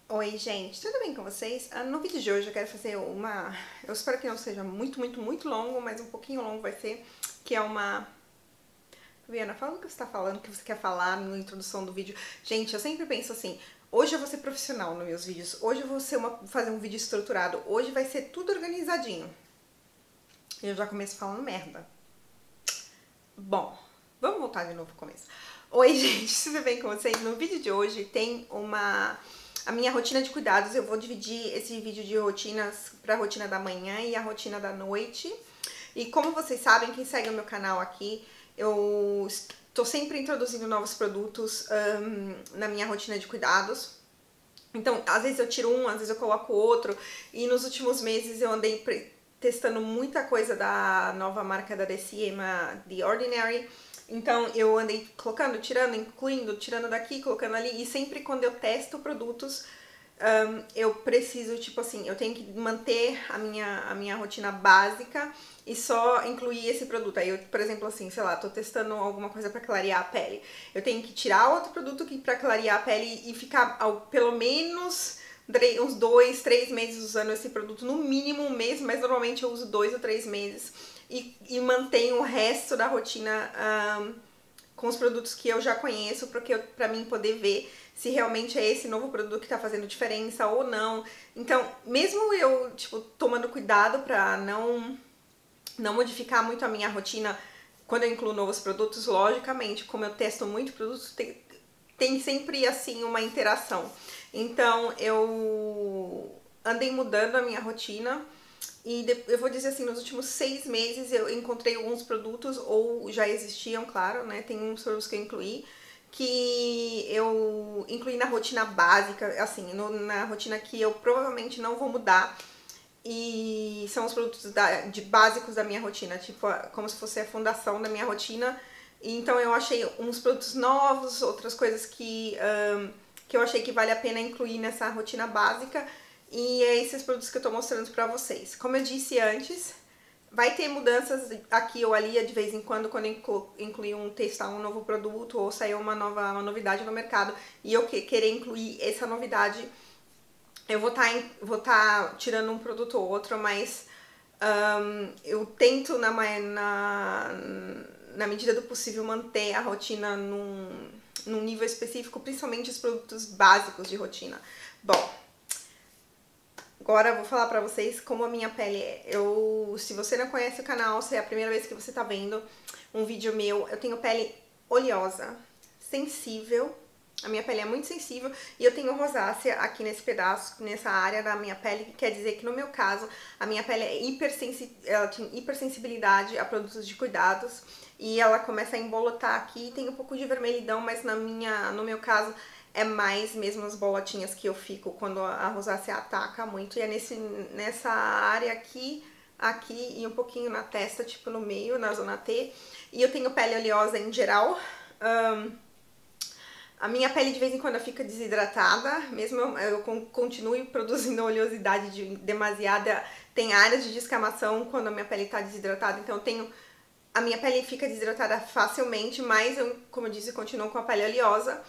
Oi, gente, tudo bem com vocês? No vídeo de hoje eu quero fazer uma... Eu espero que não seja muito longo, mas um pouquinho longo vai ser, que é uma... Viana, fala o que você tá falando, o que você quer falar na introdução do vídeo. Gente, eu sempre penso assim, hoje eu vou ser profissional nos meus vídeos, hoje eu vou ser fazer um vídeo estruturado, hoje vai ser tudo organizadinho. E eu já começo falando merda. Bom, vamos voltar de novo pro começo. Oi, gente, tudo bem com vocês? No vídeo de hoje tem a minha rotina de cuidados. Eu vou dividir esse vídeo de rotinas para a rotina da manhã e a rotina da noite. E como vocês sabem, quem segue o meu canal aqui, eu estou sempre introduzindo novos produtos na minha rotina de cuidados. Então, às vezes eu tiro um, às vezes eu coloco outro. E nos últimos meses eu andei testando muita coisa da nova marca da DCM, The Ordinary. Então eu andei colocando, tirando, incluindo, tirando daqui, colocando ali. E sempre quando eu testo produtos, eu preciso, tipo assim, eu tenho que manter a minha rotina básica e só incluir esse produto. Aí eu, por exemplo, assim, sei lá, tô testando alguma coisa pra clarear a pele. Eu tenho que tirar outro produto pra clarear a pele e ficar pelo menos uns 2, 3 meses usando esse produto, no mínimo um mês, mas normalmente eu uso 2 ou 3 meses e mantenho o resto da rotina com os produtos que eu já conheço, pra mim poder ver se realmente é esse novo produto que tá fazendo diferença ou não. Então, mesmo eu, tipo, tomando cuidado pra não modificar muito a minha rotina quando eu incluo novos produtos, logicamente, como eu testo muito produtos, tem sempre, assim, uma interação. Então, eu andei mudando a minha rotina e eu vou dizer assim, nos últimos 6 meses eu encontrei alguns produtos, ou já existiam, claro, né? Tem uns produtos que eu incluí, que eu incluí na rotina básica, assim, na rotina que eu provavelmente não vou mudar. E são os produtos básicos da minha rotina, tipo, como se fosse a fundação da minha rotina. E então eu achei uns produtos novos, outras coisas que eu achei que vale a pena incluir nessa rotina básica. E é esses produtos que eu tô mostrando pra vocês. Como eu disse antes, vai ter mudanças aqui ou ali de vez em quando eu testar um novo produto ou sair uma novidade no mercado e eu querer incluir essa novidade. Eu vou tá tirando um produto ou outro, mas eu tento na medida do possível manter a rotina num nível específico, principalmente os produtos básicos de rotina. Bom, agora eu vou falar pra vocês como a minha pele é. Se você não conhece o canal, se é a primeira vez que você tá vendo um vídeo meu, eu tenho pele oleosa, sensível. A minha pele é muito sensível e eu tenho rosácea aqui nesse pedaço, nessa área da minha pele, que quer dizer que no meu caso, a minha pele ela tem hipersensibilidade a produtos de cuidados e ela começa a embolotar aqui, tem um pouco de vermelhidão, mas no meu caso é mais mesmo as bolotinhas que eu fico quando a rosácea ataca muito, e é nessa área aqui e um pouquinho na testa, tipo no meio, na zona T. E eu tenho pele oleosa em geral. A minha pele de vez em quando fica desidratada, mesmo eu continuo produzindo oleosidade demasiada, tem áreas de descamação quando a minha pele tá desidratada, então a minha pele fica desidratada facilmente, mas eu, como eu disse, continuo com a pele oleosa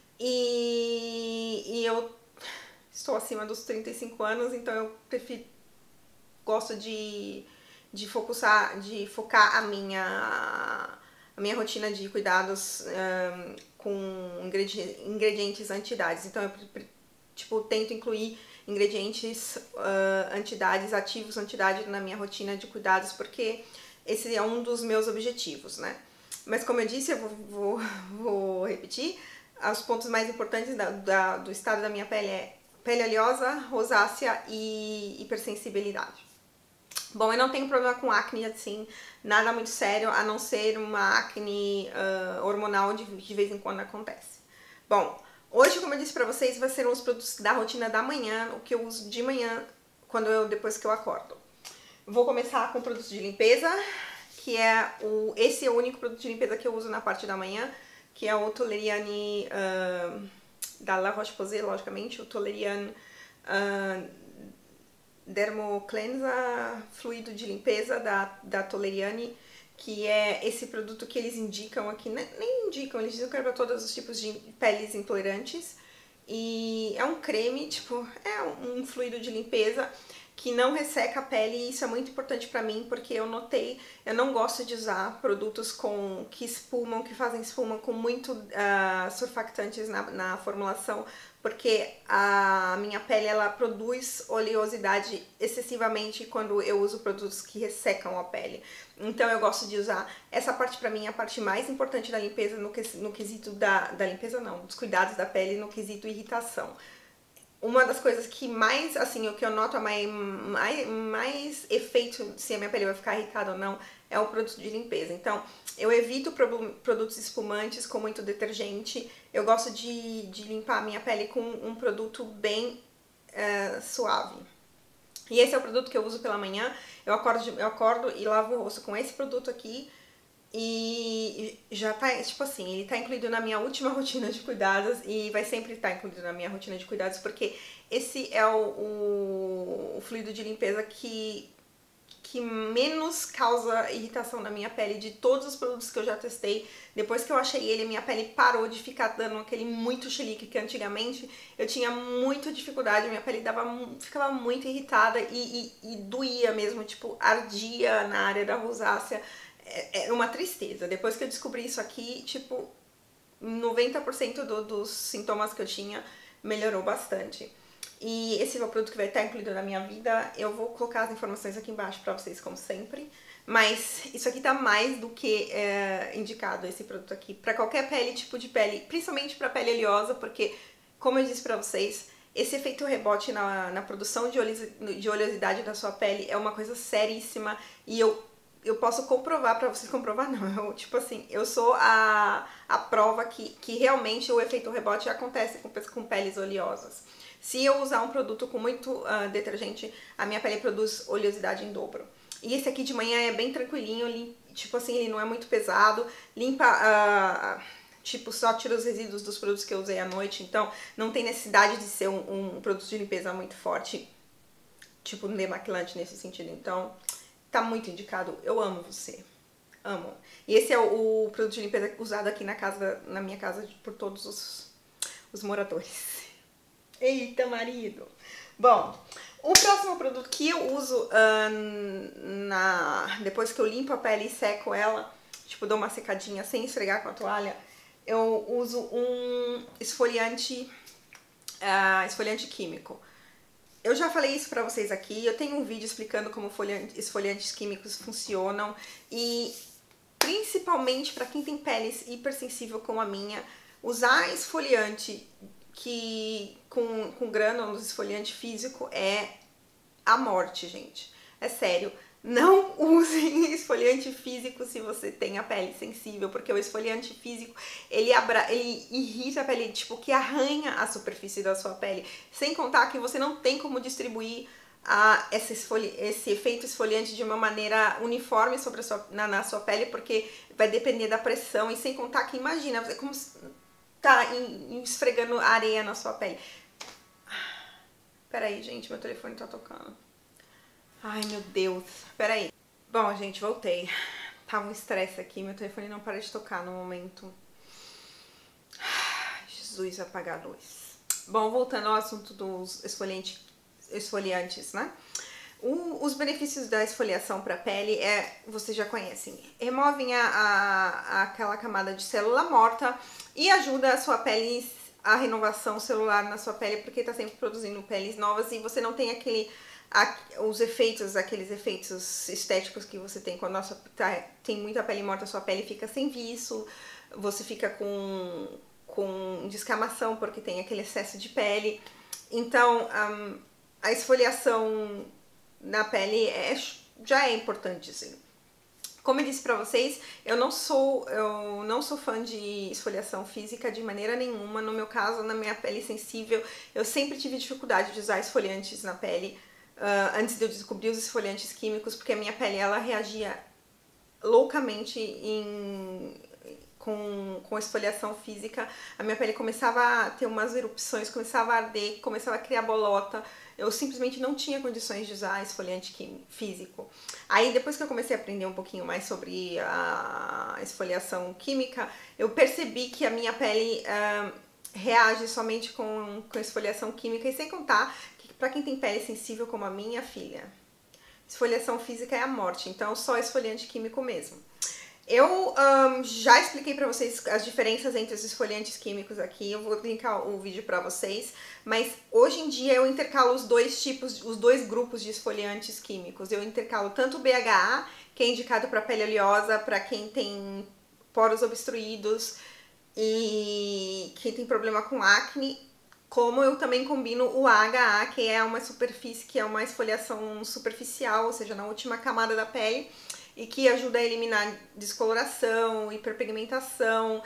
e eu estou acima dos 35 anos, então eu gosto de focar a minha rotina de cuidados com ingredientes anti-idades. Então eu tento incluir ingredientes anti-idades, ativos anti-idade na minha rotina de cuidados, porque esse é um dos meus objetivos, né? Mas como eu disse, eu vou repetir, os pontos mais importantes do estado da minha pele é pele oleosa, rosácea e hipersensibilidade. Bom, eu não tenho problema com acne, assim, nada muito sério, a não ser uma acne hormonal de vez em quando acontece. Bom, hoje, como eu disse pra vocês, vai ser uns produtos da rotina da manhã, o que eu uso de manhã, depois que eu acordo. Vou começar com produtos de limpeza, que esse é o único produto de limpeza que eu uso na parte da manhã, que é o Toleriane da La Roche-Posay, logicamente, o Toleriane Dermo Cleansa fluido de limpeza da Toleriane, que é esse produto que eles indicam aqui, nem indicam, eles dizem que é para todos os tipos de peles intolerantes. E é um creme, tipo, é um fluido de limpeza que não resseca a pele, e isso é muito importante pra mim, porque eu notei, eu não gosto de usar produtos que espumam, que fazem espuma com muito surfactantes na formulação, porque a minha pele, ela produz oleosidade excessivamente quando eu uso produtos que ressecam a pele. Então eu gosto de usar essa parte, pra mim, é a parte mais importante da limpeza, no quesito da limpeza não, dos cuidados da pele, no quesito irritação. Uma das coisas que mais, assim, o que eu noto mais efeito se a minha pele vai ficar irritada ou não é o produto de limpeza. Então, eu evito produtos espumantes com muito detergente. Eu gosto de limpar a minha pele com um produto bem suave. E esse é o produto que eu uso pela manhã. Eu acordo e lavo o rosto com esse produto aqui. E já tá, tipo assim, ele tá incluído na minha última rotina de cuidados e vai sempre estar incluído na minha rotina de cuidados, porque esse é o fluido de limpeza que menos causa irritação na minha pele de todos os produtos que eu já testei. Depois que eu achei ele, minha pele parou de ficar dando aquele muito chilique que antigamente eu tinha muita dificuldade, minha pele ficava muito irritada e doía mesmo, tipo, ardia na área da rosácea. É uma tristeza. Depois que eu descobri isso aqui, tipo, 90% dos sintomas que eu tinha melhorou bastante. E esse é o produto que vai estar incluído na minha vida. Eu vou colocar as informações aqui embaixo pra vocês, como sempre. Mas isso aqui tá mais do que indicado, esse produto aqui, pra qualquer pele, tipo de pele, principalmente pra pele oleosa, porque, como eu disse pra vocês, esse efeito rebote na produção de oleosidade da sua pele é uma coisa seríssima, e eu posso comprovar pra vocês, comprovar não, tipo assim, eu sou a prova que realmente o efeito rebote acontece com peles oleosas. Se eu usar um produto com muito detergente, a minha pele produz oleosidade em dobro. E esse aqui de manhã é bem tranquilinho, tipo assim, ele não é muito pesado, limpa, tipo, só tira os resíduos dos produtos que eu usei à noite, então não tem necessidade de ser um produto de limpeza muito forte, tipo demaquilante nesse sentido, então tá muito indicado. Eu amo você. Amo. E esse é o produto de limpeza usado aqui na minha casa por todos os moradores. Eita, marido! Bom, o próximo produto que eu uso depois que eu limpo a pele e seco ela, tipo, dou uma secadinha sem esfregar com a toalha, eu uso um esfoliante químico. Eu já falei isso pra vocês aqui, eu tenho um vídeo explicando como esfoliantes químicos funcionam, e principalmente para quem tem pele hipersensível como a minha, usar esfoliante com grânulos, esfoliante físico, é a morte, gente. É sério. Não usem esfoliante físico se você tem a pele sensível, porque o esfoliante físico, ele irrita a pele, tipo, que arranha a superfície da sua pele. Sem contar que você não tem como distribuir esse efeito esfoliante de uma maneira uniforme na sua pele, porque vai depender da pressão. E sem contar que, imagina, é como se tá esfregando areia na sua pele. Peraí, gente, meu telefone tá tocando. Ai, meu Deus. Peraí. Bom, gente, voltei. Tava um estresse aqui, meu telefone não para de tocar no momento. Jesus, apagar a luz. Bom, voltando ao assunto dos esfoliantes, né? Os benefícios da esfoliação para a pele vocês já conhecem. Removem aquela camada de célula morta e ajuda a sua pele, a renovação celular na sua pele, porque tá sempre produzindo peles novas e você não tem aqueles efeitos estéticos que você tem quando tem muita pele morta, sua pele fica sem viço, você fica com descamação porque tem aquele excesso de pele. Então, a esfoliação na pele já é importante, assim. Como eu disse pra vocês, eu não sou fã de esfoliação física de maneira nenhuma. No meu caso, na minha pele sensível, eu sempre tive dificuldade de usar esfoliantes na pele, antes de eu descobrir os esfoliantes químicos, porque a minha pele, ela reagia loucamente com esfoliação física. A minha pele começava a ter umas erupções, começava a arder, começava a criar bolota. Eu simplesmente não tinha condições de usar esfoliante físico. Aí, depois que eu comecei a aprender um pouquinho mais sobre a esfoliação química, eu percebi que a minha pele reage somente com esfoliação química, e sem contar que para quem tem pele sensível como a minha filha, esfoliação física é a morte, então só esfoliante químico mesmo. Eu já expliquei pra vocês as diferenças entre os esfoliantes químicos aqui, eu vou linkar o vídeo pra vocês, mas hoje em dia eu intercalo os dois grupos de esfoliantes químicos. Eu intercalo tanto o BHA, que é indicado para pele oleosa, para quem tem poros obstruídos e quem tem problema com acne, como eu também combino o AHA, que é uma superfície, que é uma esfoliação superficial, ou seja, na última camada da pele, e que ajuda a eliminar descoloração, hiperpigmentação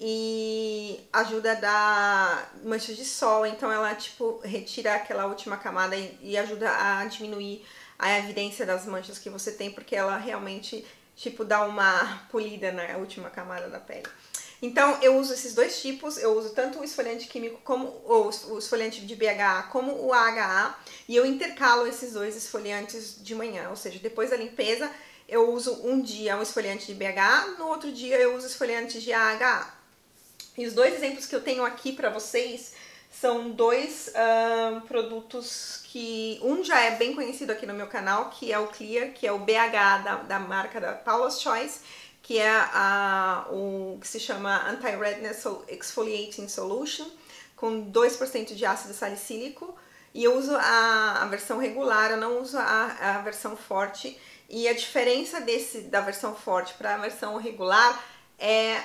e ajuda a dar manchas de sol. Então ela tipo retira aquela última camada e ajuda a diminuir a evidência das manchas que você tem, porque ela realmente tipo dá uma polida na última camada da pele. Então eu uso esses dois tipos, eu uso tanto o esfoliante químico como o esfoliante de BHA como o AHA, e eu intercalo esses dois esfoliantes de manhã, ou seja, depois da limpeza eu uso um dia um esfoliante de BHA, no outro dia eu uso esfoliante de AHA. E os dois exemplos que eu tenho aqui pra vocês são dois produtos que um já é bem conhecido aqui no meu canal, que é o Clear, que é o BHA da marca da Paula's Choice, que é o que se chama Anti-Redness Exfoliating Solution, com 2% de ácido salicílico. E eu uso a versão regular, eu não uso a versão forte. E a diferença da versão forte para a versão regular é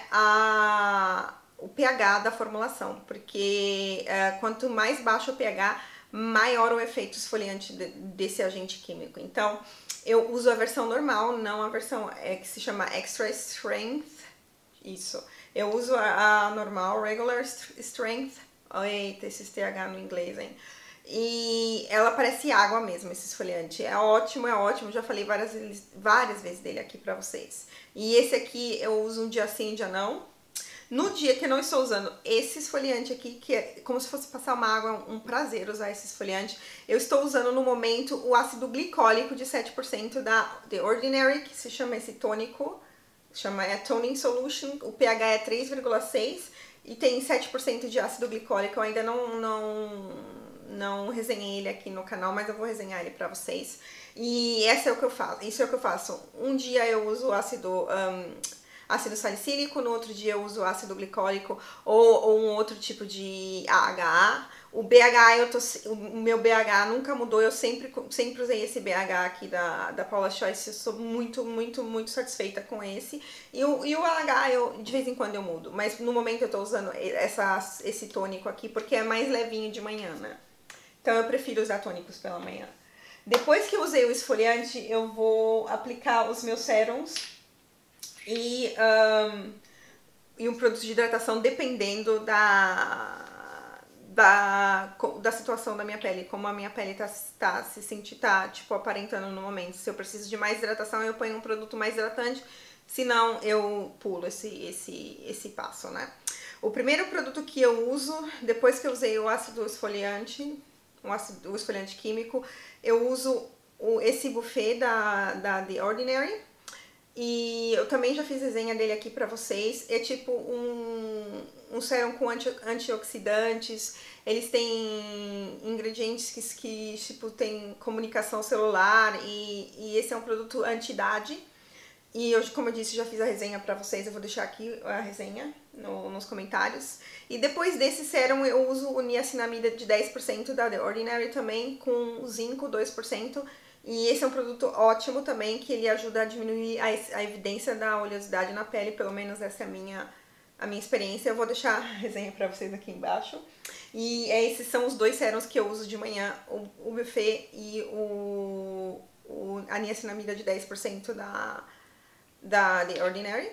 o pH da formulação, porque quanto mais baixo o pH, maior o efeito esfoliante desse agente químico. Então, eu uso a versão normal, não a versão que se chama Extra Strength. Isso. Eu uso a normal, Regular Strength. Eita, esse TH no inglês, hein? E ela parece água mesmo, esse esfoliante. É ótimo, já falei várias vezes dele aqui pra vocês. E esse aqui eu uso um dia sim, um dia não. No dia que eu não estou usando esse esfoliante aqui, que é como se fosse passar uma água, um prazer usar esse esfoliante, eu estou usando no momento o ácido glicólico de 7% da The Ordinary, que se chama esse tônico, é Toning Solution, o pH é 3,6 e tem 7% de ácido glicólico. Eu ainda não resenhei ele aqui no canal, mas eu vou resenhar ele pra vocês. E esse é o que eu faço, isso é o que eu faço. Um dia eu uso ácido salicílico, no outro dia eu uso ácido glicólico ou um outro tipo de AHA. O BHA, o meu BHA nunca mudou, eu sempre usei esse BHA aqui da Paula's Choice, eu sou muito satisfeita com esse. E o AHA, de vez em quando eu mudo, mas no momento eu tô usando esse tônico aqui porque é mais levinho de manhã, né? Então eu prefiro usar tônicos pela manhã. Depois que eu usei o esfoliante, eu vou aplicar os meus sérums e um produto de hidratação, dependendo da situação da minha pele, como a minha pele tá tipo aparentando no momento. Se eu preciso de mais hidratação, eu ponho um produto mais hidratante, senão eu pulo esse passo, né? O primeiro produto que eu uso, depois que eu usei o ácido esfoliante, o esfoliante químico, eu uso esse buffet da The Ordinary. E eu também já fiz resenha dele aqui pra vocês. É tipo um sérum com antioxidantes. Eles têm ingredientes que tipo, tem comunicação celular. E esse é um produto anti-idade. E eu, como eu disse, já fiz a resenha pra vocês. Eu vou deixar aqui a resenha nos comentários. E depois desse sérum eu uso o niacinamida de 10% da The Ordinary também, com zinco 2%. E esse é um produto ótimo também, que ele ajuda a diminuir a evidência da oleosidade na pele, pelo menos essa é a minha experiência. Eu vou deixar a resenha pra vocês aqui embaixo. E esses são os dois sérums que eu uso de manhã, o buffet e a niacinamida de 10% da The Ordinary.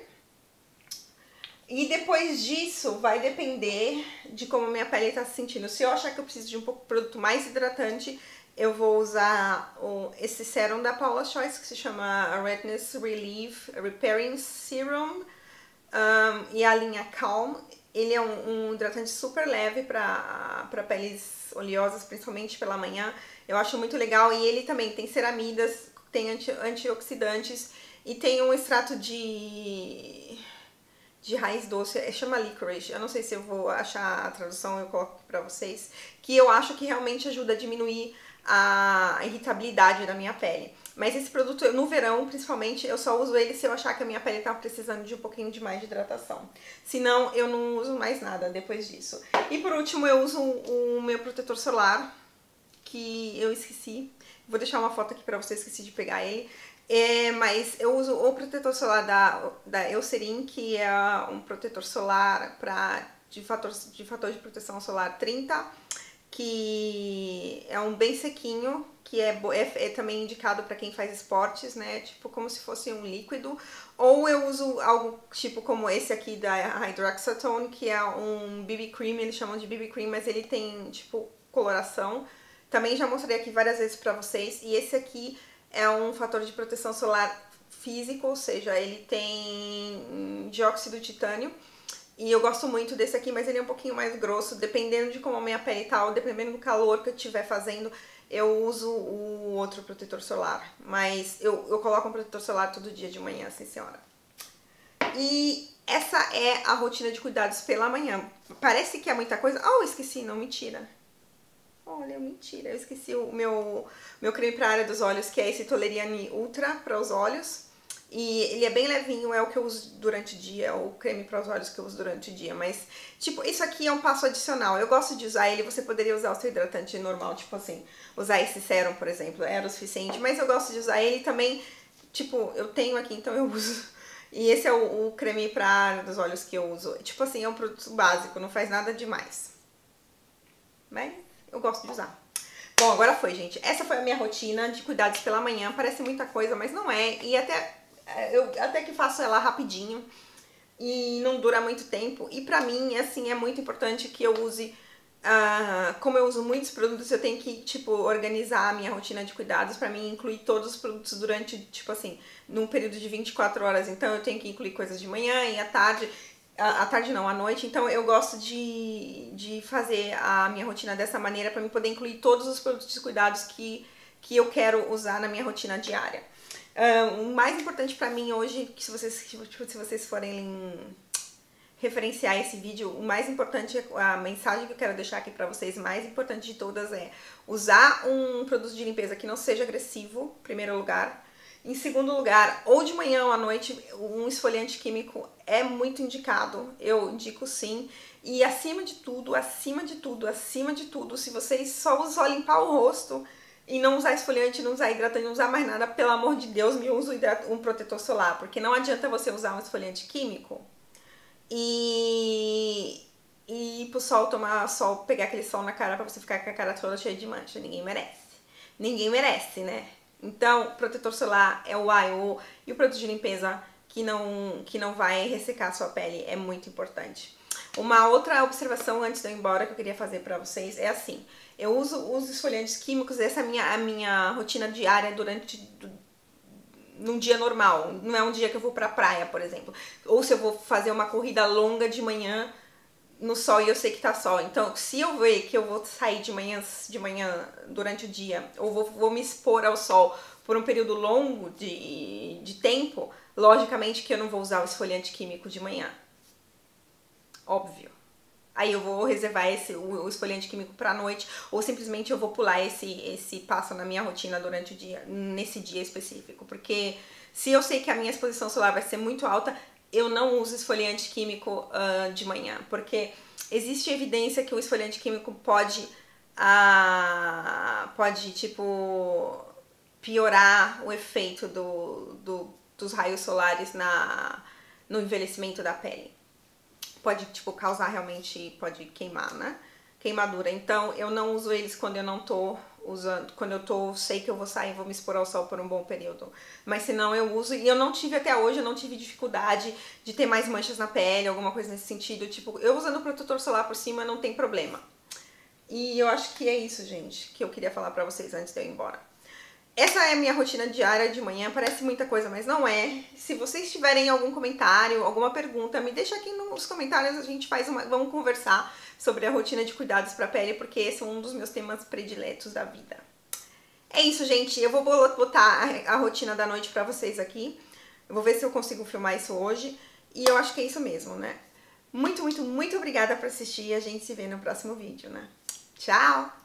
E depois disso, vai depender de como a minha pele tá se sentindo. Se eu achar que eu preciso de um produto mais hidratante, eu vou usar esse sérum da Paula's Choice, que se chama Redness Relief Repairing Serum, e a linha Calm. Ele é um hidratante super leve para peles oleosas, principalmente pela manhã. Eu acho muito legal. E ele também tem ceramidas, tem antioxidantes e tem um extrato de de raiz doce, chama licorice, eu não sei se eu vou achar a tradução, eu coloco aqui pra vocês, que eu acho que realmente ajuda a diminuir a irritabilidade da minha pele. Mas esse produto, no verão, principalmente, eu só uso ele se eu achar que a minha pele tá precisando de um pouquinho de mais de hidratação. Senão, eu não uso mais nada depois disso. E por último, eu uso o meu protetor solar, que eu esqueci. Vou deixar uma foto aqui pra vocês, esqueci de pegar ele. Mas eu uso o protetor solar da Eucerin, que é um protetor solar de fator de proteção solar 30, que é um bem sequinho, que é também indicado para quem faz esportes, né? Tipo como se fosse um líquido. Ou eu uso algo tipo como esse aqui da Hydroxatone, que é um BB Cream, eles chamam de BB Cream, mas ele tem tipo coloração. Também já mostrei aqui várias vezes pra vocês. E esse aqui é um fator de proteção solar físico, ou seja, ele tem dióxido de titânio. E eu gosto muito desse aqui, mas ele é um pouquinho mais grosso. Dependendo de como a minha pele tá, ou dependendo do calor que eu estiver fazendo, eu uso o outro protetor solar. Mas eu coloco um protetor solar todo dia de manhã, sim senhora. E essa é a rotina de cuidados pela manhã. Parece que é muita coisa. Oh, esqueci, não, mentira. Olha, mentira, eu esqueci o meu creme pra área dos olhos, que é esse Toleriane Ultra para os olhos. E ele é bem levinho, é o que eu uso durante o dia, é o creme para os olhos que eu uso durante o dia. Mas, tipo, isso aqui é um passo adicional. Eu gosto de usar ele, você poderia usar o seu hidratante normal, tipo assim, usar esse sérum, por exemplo, era o suficiente. Mas eu gosto de usar ele também, tipo, eu tenho aqui, então eu uso. E esse é o creme pra área dos olhos que eu uso. Tipo assim, é um produto básico, não faz nada demais. Mas eu gosto de usar. Bom, agora foi, gente. Essa foi a minha rotina de cuidados pela manhã. Parece muita coisa, mas não é. E eu até que faço ela rapidinho e não dura muito tempo. E pra mim, assim, é muito importante que eu use... como eu uso muitos produtos, eu tenho que, tipo, organizar a minha rotina de cuidados. Pra mim, incluir todos os produtos durante, tipo assim, num período de 24 horas. Então, eu tenho que incluir coisas de manhã e à tarde... À tarde não, à noite, então eu gosto de fazer a minha rotina dessa maneira para mim poder incluir todos os produtos de cuidados que eu quero usar na minha rotina diária. O mais importante para mim hoje, que se vocês forem referenciar esse vídeo, o mais importante, a mensagem que eu quero deixar aqui para vocês, mais importante de todas é usar um produto de limpeza que não seja agressivo, em primeiro lugar. Em segundo lugar, ou de manhã ou à noite, um esfoliante químico é muito indicado, eu indico sim. E acima de tudo, se vocês só limpar o rosto e não usar esfoliante, não usar hidratante, não usar mais nada, pelo amor de Deus, me usa um protetor solar, porque não adianta você usar um esfoliante químico e ir pro sol, tomar sol, pegar aquele sol na cara pra você ficar com a cara toda cheia de mancha. Ninguém merece. Ninguém merece, né? Então, protetor solar é o A e o produto de limpeza que não vai ressecar a sua pele é muito importante. Uma outra observação antes de eu ir embora que eu queria fazer pra vocês é assim, eu uso os esfoliantes químicos, essa é a minha rotina diária num dia normal, não é um dia que eu vou pra praia, por exemplo, ou se eu vou fazer uma corrida longa de manhã no sol e eu sei que tá sol. Então, se eu ver que eu vou sair de manhã durante o dia, ou vou me expor ao sol por um período longo de tempo, logicamente que eu não vou usar o esfoliante químico de manhã. Óbvio. Aí eu vou reservar o esfoliante químico pra noite, ou simplesmente eu vou pular esse passo na minha rotina durante o dia, nesse dia específico. Porque se eu sei que a minha exposição solar vai ser muito alta, eu não uso esfoliante químico de manhã, porque existe evidência que o esfoliante químico pode tipo, piorar o efeito dos raios solares no envelhecimento da pele. Pode, tipo, causar realmente, pode queimar, né? Queimadura. Então, eu não uso eles quando eu não tô usando, quando eu sei que eu vou sair, vou me expor ao sol por um bom período. Mas se não, eu uso, e eu não tive até hoje, eu não tive dificuldade de ter mais manchas na pele, alguma coisa nesse sentido. Tipo, eu usando protetor solar por cima não tem problema. E eu acho que é isso, gente, que eu queria falar pra vocês antes de eu ir embora. Essa é a minha rotina diária de manhã, parece muita coisa, mas não é. Se vocês tiverem algum comentário, alguma pergunta, me deixa aqui nos comentários, a gente vamos conversar sobre a rotina de cuidados para a pele, porque esse é um dos meus temas prediletos da vida. É isso, gente, eu vou botar a rotina da noite para vocês aqui. Eu vou ver se eu consigo filmar isso hoje. E eu acho que é isso mesmo, né? Muito, muito, muito obrigada por assistir e a gente se vê no próximo vídeo, né? Tchau!